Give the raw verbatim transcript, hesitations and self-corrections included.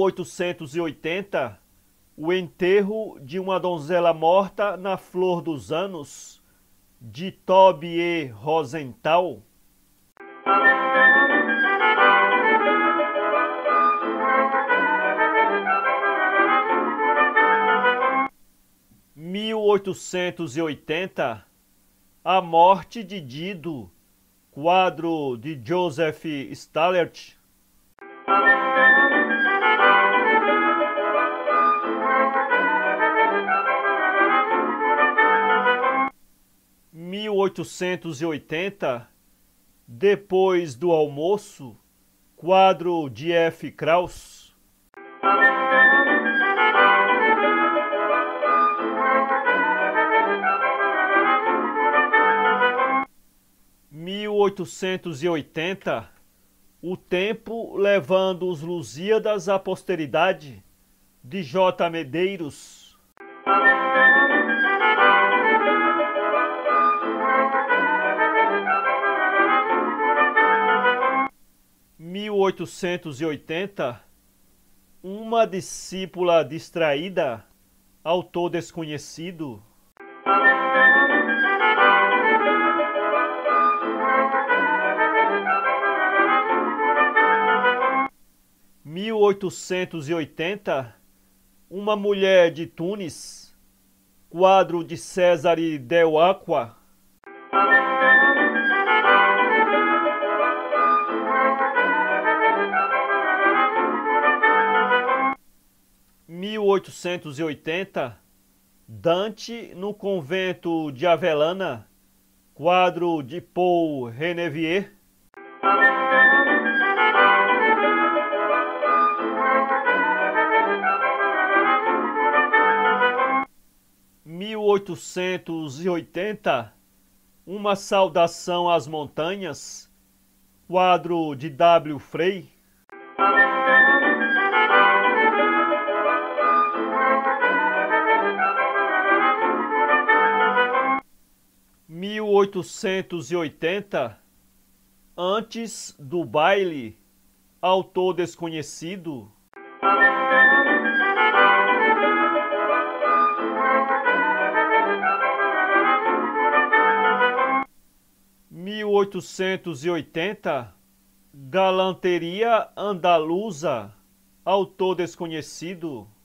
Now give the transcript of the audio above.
oitocentos e oitenta, o enterro de uma donzela morta na flor dos anos, de Tobie Rosenthal. mil oitocentos e oitenta, A Morte de Dido, quadro de Joseph Stallert. mil oitocentos e oitenta, Depois do Almoço, quadro de F. Kraus. mil oitocentos e oitenta, O Tempo levando os Lusíadas à posteridade, de J. Medeiros. mil oitocentos e oitenta, Uma discípula distraída, autor desconhecido. mil oitocentos e oitenta, Uma Mulher de Tunis, quadro de Cesare Del Acqua. mil oitocentos e oitenta, Dante no Convento de Avelana, quadro de Paul Renevier. mil oitocentos e oitenta, Uma Saudação às Montanhas, quadro de W. Frey. mil oitocentos e oitenta, Antes do Baile, autor desconhecido. mil oitocentos e oitenta, Galanteria Andaluza, autor desconhecido.